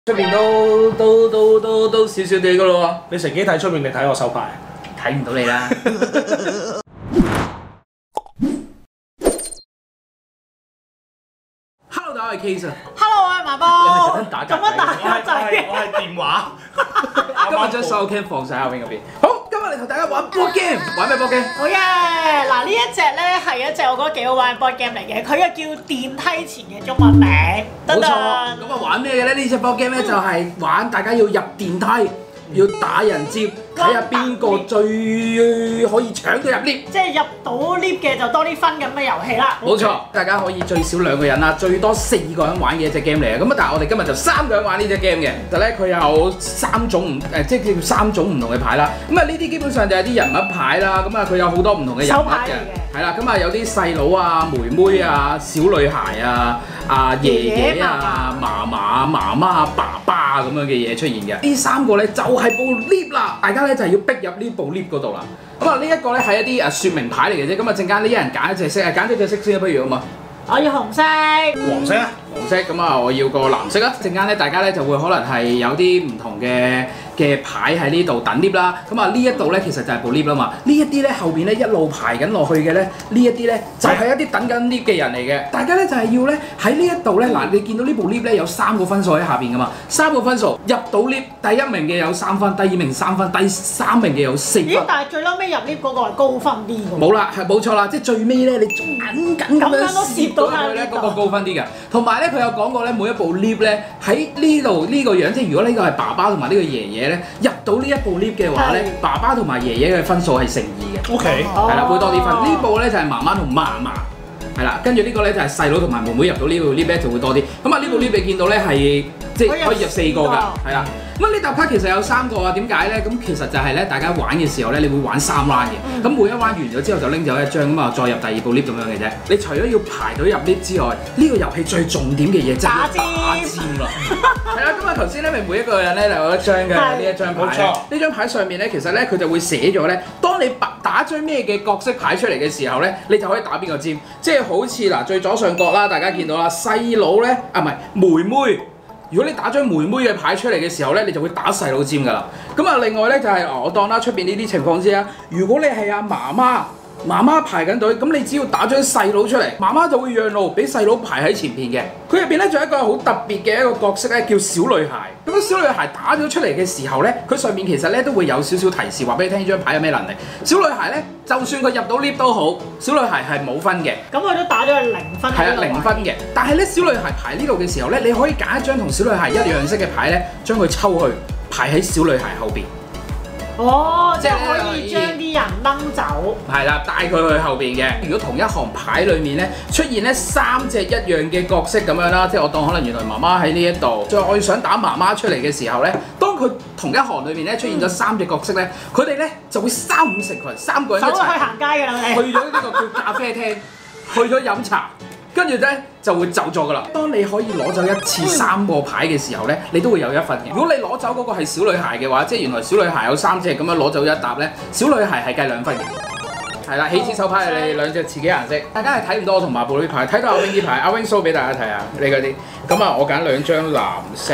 出邊都少少地噶咯喎。 你乘機睇出面定睇我手牌？ 睇唔到你啦。Hello， 大家係 Case 啊。 Hello， 我係麻波。咁樣打格仔。 我係電話。 今日將所有 cam 放晒阿 Wing 嗰邊。好，今日嚟同大家玩 board game， 玩咩 board game？ 好耶！嗱，呢一隻咧係一隻我覺得幾好玩嘅 board game 嚟嘅，佢又叫電梯前嘅中文名。 冇錯。咁啊玩咩嘅咧？呢隻 board game 咧就係玩大家要入電梯。要打人接，睇下邊個最可以搶到入 lift， 即係入到 lift 嘅就多啲分咁嘅遊戲啦。 冇錯，大家可以最少2個人啦，最多4個人玩嘅一隻 game 嚟嘅。咁啊，但係我哋今日就3個人玩呢隻 game 嘅。其實咧，佢有3種即係叫3種唔同嘅牌啦。咁啊，呢啲基本上就係啲人物牌啦。咁啊，佢有好多唔同嘅人物嘅。係啦，咁啊有啲細佬啊、妹妹啊、小女孩啊、爺爺啊、嫲嫲、媽媽啊、爸爸咁樣嘅嘢出現嘅。呢3個咧就係部 lift 啦，大家咧就係要逼入呢部 lift 嗰度啦。咁啊呢一個咧係一啲説明牌嚟嘅啫。咁啊陣間呢一人揀一隻色啊，揀咗隻色先啊，不如好嘛？ 我要紅色、 黃色啊， 黃色。咁啊，我要個藍色啊。陣間咧，大家咧就會可能係有啲唔同嘅牌喺呢度等 lift 啦。咁啊呢一度咧其實就係部 lift 啦嘛。呢一啲咧後邊咧一路排緊落去嘅咧，呢一啲咧就係一啲等緊 lift 嘅人嚟嘅。大家咧就係要咧喺呢一度咧嗱，你見到呢部 lift 咧有3個分數喺下邊噶嘛，3個分數入到 lift， 第1名嘅有3分，第2名3分，第3名嘅有4分。 咦？但係最嬲尾入 lift 嗰個係高分啲喎。 冇啦，係冇錯啦，即係最尾咧，你緊咁樣攝到佢咧，嗰個高分啲嘅。同埋咧，佢有講過咧，每一部 lift 咧喺呢度呢個樣，即係如果呢個係爸爸同埋呢個爺爺咧，入到呢一部 lift 嘅話咧，爸爸同埋爺爺嘅分數係乘2嘅。 OK， 係啦，會多啲分。呢部咧就係媽媽同嫲嫲。係啦，跟住呢個咧就係細佬同埋妹妹入到呢部 lift 咧就會多啲。咁啊呢部 lift 你見到咧係即係可以入4個㗎，係啦。咁呢沓卡其實有3個啊，點解咧？咁其實就係咧，大家玩嘅時候咧，你會玩3 round 嘅。咁每一 round 完咗之後就拎走1張咁啊，再入第2部 lift 咁樣嘅啫。你除咗要排隊入 lift 之外，呢個遊戲最重點嘅嘢就係打尖啦。係啦，咁啊頭先咧咪每一個人咧就有1張嘅呢一張牌。冇錯。呢張牌上面咧其實咧佢就會寫咗咧，當你打張咩嘅角色牌出嚟嘅時候咧，你就可以打邊個尖。即係好似嗱最左上角啦，大家見到啦，細佬咧唔係妹妹。如果你打張妹妹嘅牌出嚟嘅時候咧，你就會打細佬尖㗎啦。咁啊，另外咧就係我當啦出邊呢啲情況之下，如果你係阿媽媽排緊隊，咁你只要打張細佬出嚟，媽媽就會讓路俾細佬排喺前邊嘅。佢入邊咧仲有一個好特別嘅一個角色咧，叫小女孩。咁小女孩打咗出嚟嘅時候咧，佢上面其實咧都會有少少提示，話俾你聽呢張牌有咩能力。小女孩咧，就算佢入到 lift 都好，小女孩係冇分嘅。咁佢都打咗係0分。 係啊，0分嘅。但係咧，小女孩排呢度嘅時候咧，你可以揀一張同小女孩一樣色嘅牌咧，將佢抽去排喺小女孩後邊。 哦，即係可以將啲人掹走。係啦，帶佢去後邊嘅。如果同一行牌裡面咧出現咧3隻一樣嘅角色咁樣啦，即係我當可能原來媽媽喺呢一度，再想打媽媽出嚟嘅時候咧，當佢同一行裡面咧出現咗3隻角色咧，佢哋咧就會3、5成群3個人一齊走去行街㗎啦， 去咗呢個叫咖啡廳，去咗飲茶。跟住咧就會走咗㗎啦。當你可以攞走一次3個牌嘅時候咧，你都會有1分嘅。如果你攞走嗰個係小女孩嘅話，即係原來小女孩有3隻咁樣攞走1沓咧，小女孩係計2分嘅。係啦，起始手牌係你2隻自己顏色。大家係睇唔到我同麻布呢牌，睇到阿 Wing 呢牌，阿 Wing show 俾大家睇下你嗰啲。咁啊，我揀2張藍色，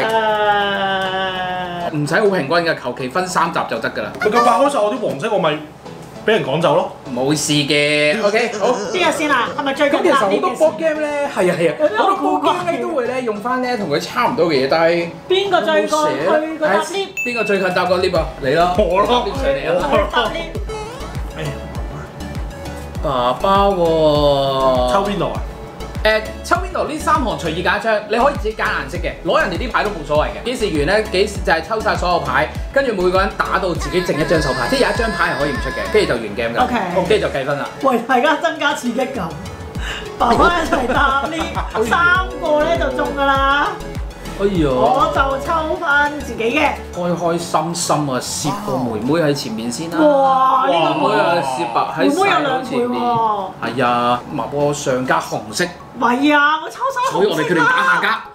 唔使好平均㗎，求其分3集就得㗎啦。 佢咁快開晒我啲黃色，我咪俾人趕走咯。 冇事嘅 ，OK 好。 邊個先啊？係咪最近？ 咁其實好多 board game 咧，係啊，好多 board game 咧都會咧用翻咧同佢差唔多嘅嘢，但係邊個最近去個搭 lift？ 邊個最近搭個 lift 啊？你咯， 我咯， 上嚟啊！ 我搭 lift。 哎呀， 爸爸喎， 抽邊度啊？ 抽邊度？呢3行隨意揀一張，你可以自己揀顏色嘅，攞人哋啲牌都冇所謂嘅。幾時完咧？幾時就係抽晒所有牌，跟住每個人打到自己剩1張手牌，即係有1張牌係可以唔出嘅，跟住就完 game 㗎。OK，跟住就計分啦。 喂，大家增加刺激感，爸爸一齊搭 lift， 3個咧就中㗎啦。 哎呀！ 我就抽翻自己嘅。 開開心心啊，攝個妹妹喺前面先啦。 哇！呢個妹妹啊，攝白喺細佬前面。係啊，麻波上加紅色。 唔係啊，我抽晒紅色。 所以我哋決定打下架。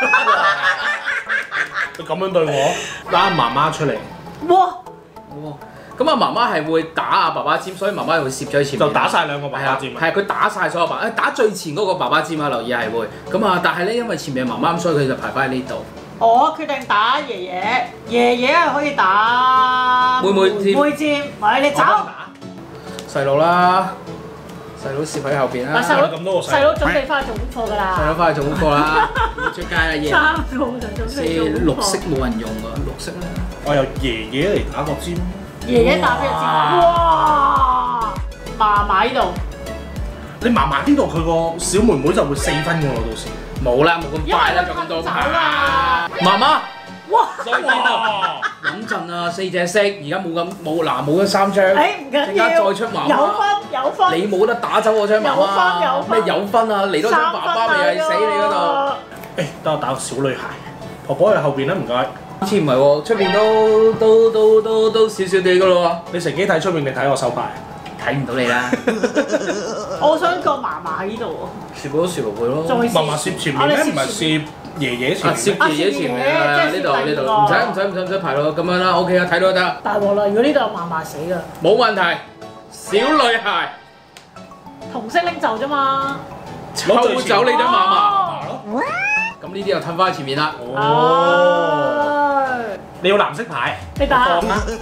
佢咁樣對我，拉媽媽出嚟。 哇！ 咁啊，媽媽係會打啊爸爸尖，所以媽媽會攝咗喺前面。 就打晒2個爸爸尖。 係啊，佢打晒所有打最前嗰個爸爸尖啊，留意係會。咁啊，但係咧，因為前面係媽媽，所以佢就排翻喺呢度。 我決定打爺爺，爺爺係可以打妹妹尖妹尖，喂你走。 細佬啦，細佬攝喺後邊啦。 細佬咁多個細佬準備翻去做功課㗎啦。 細佬翻去做功課啦，要出街啦爺。 3個就準備做功課。 綠色冇人用㗎，綠色啦。 我由爺爺嚟打個尖。 爺爺打邊個尖？哇！嫲嫲呢度。 你嫲嫲呢度佢個小妹妹就會4分㗎喎，到時。 冇啦，冇咁快啦，仲咁多牌。媽媽， 哇！ 再見啦，穩陣啊，4隻色，而家冇咗3張， 誒唔緊要， 陣間再出媽媽。 有分。 你冇得打走我張媽媽。 有分。 咩有分啊？嚟多張爸爸咪係死你嗰度。 誒，等我打個小女孩。婆婆喺後邊啦，唔該。 好似唔係喎，出邊都少少啲㗎咯喎。 你乘機睇出面定睇我手牌？ 睇唔到你啦。 我想個嫲嫲喺呢度喎。 攝到攝落去咯。 嫲嫲攝前面咩？唔係攝爺爺前面。 攝爺爺前面啊！呢度，唔使排咯，咁樣啦，OK 啦，睇到得。 大鑊啦！如果呢度有嫲嫲死啦。 冇問題，小女孩。 紅色拎走啫嘛。 抽走你張嫲嫲。咁呢啲又褪翻去前面啦。 哦。你要藍色牌。 你打。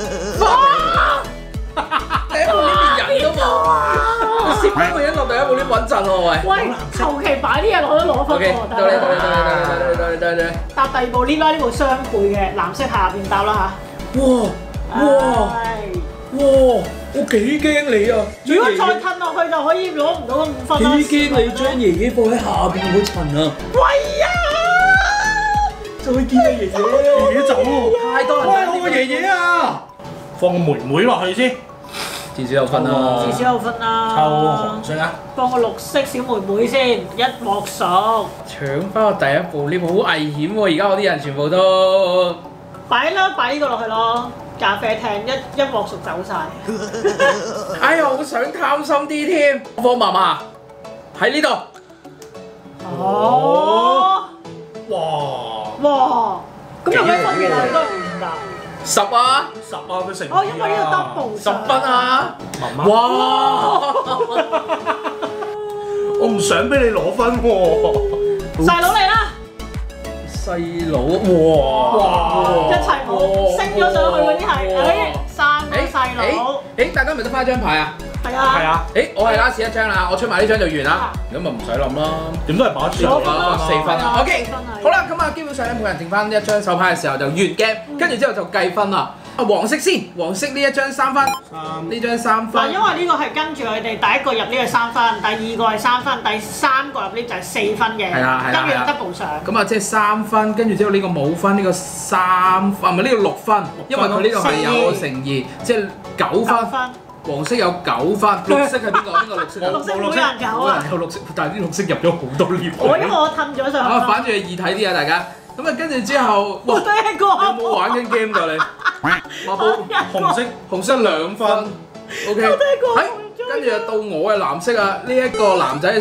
第一部呢邊人都冇，攝翻個人落第一部呢穩陣喎喂。 喂，求其擺啲嘢落都攞分喎。 得。 搭第二部 lift 啦，呢部雙倍嘅藍色下邊搭啦嚇。 哇！我幾驚你啊！ 如果再褪落去就可以攞唔到個5分啦。 幾驚你將爺爺放喺下邊嗰層啊！ 喂呀！ 再見啊爺爺， 爺爺走喎， 太多人喂，我個爺爺啊！放個妹妹落去先， 至少有分啦。 至少有分啦。 抽紅色啊！ 放個綠色小妹妹先，一鑊熟。 搶翻個第一部呢部好危險喎！而家我啲人全部都擺呢個落去咯。咖啡廳一鑊熟走晒。 哎呀，好想貪心啲添。放嫲嫲喺呢度。 哦。哇！咁有咩分別啊？都係唔㗎。 10啊 ！10啊！佢成。 哦，因為呢個 double 10分啊！ 媽媽。 哇！ 我唔想俾你攞分喎。 細佬嚟啦！ 細佬，哇！ 一齊冇升咗上去嗰啲係，3個細佬。 大家咪得翻一張牌啊？ 係啊。 我係 last 一張啦，我出埋呢張就完啦。咁咪唔使諗啦。 點都係把住啦，4分啦。OK， 好啦，咁啊，基本上咧，每人剩翻一張手牌嘅時候就完 game，跟住之後就計分啦。黃色先，黃色呢一張3分，呢張3分。 嗱，因為呢個係跟住佢哋第一個入呢個3分，第二個係3分，第三個入呢就係4分嘅。 係啦。 跟住有 double 上。 咁啊，即係3分，跟住之後呢個冇分，呢個3分，唔係呢個6分，因為佢呢個係有乘2，即係9分。黃色有9分，綠色係邊個？邊個綠色啊？ 綠色冇人9啊！ 有綠色，但係啲綠色入咗好多 lift。 因為我褪咗上去。 反住係易睇啲啊，大家。咁啊，跟住之後，哇！ 你有冇玩緊 game 㗎你？馬寶紅色2分 ，OK。跟住就到我嘅藍色啊！呢一個男仔係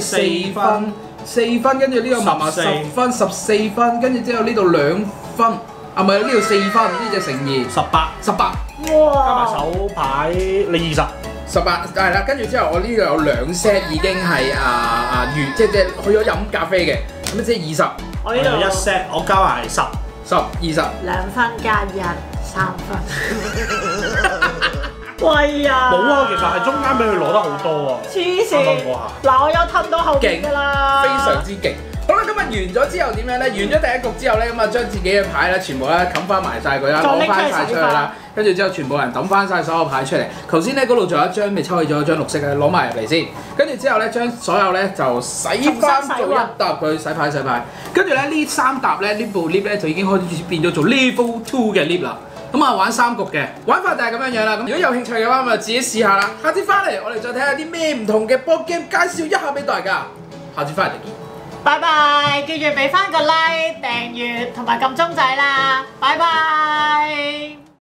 4分，跟住呢個嫲嫲10分，14分，跟住之後呢度2分，啊唔係呢度4分，呢隻乘2 18。 哇！ 加埋手牌你20。 18係啦，跟住之後我呢度有2 set 已經係完，即係去咗飲咖啡嘅，咁即係20。 我呢度 1 set， 我加埋10、 20。 2分加1 3分。喂呀！ 冇啊，其實係中間俾佢攞得好多啊。 黐線！嗱，我有褪到後邊㗎啦， 非常之勁。好啦，今日完咗之後點樣咧？完咗第一局之後咧，咁啊將自己嘅牌咧全部咧冚翻埋晒佢啦，攞翻晒出去啦。跟住之後全部人抌翻晒所有牌出嚟。頭先咧嗰度仲有一張未抽起咗一張綠色嘅，攞埋入嚟先。跟住之後咧將所有咧就洗翻做一沓佢洗牌。跟住咧呢3沓咧呢部 lift 咧就已經開始變咗做 level 2嘅 lift 啦。咁啊玩3局嘅玩法就係咁樣樣啦。咁如果有興趣嘅話，咁啊自己試下啦。下次翻嚟我哋再睇下啲咩唔同嘅 board game 介紹一下俾大家。下次翻嚟就見。 拜拜！記住俾翻個 like、訂閱同埋撳鐘仔啦！拜拜。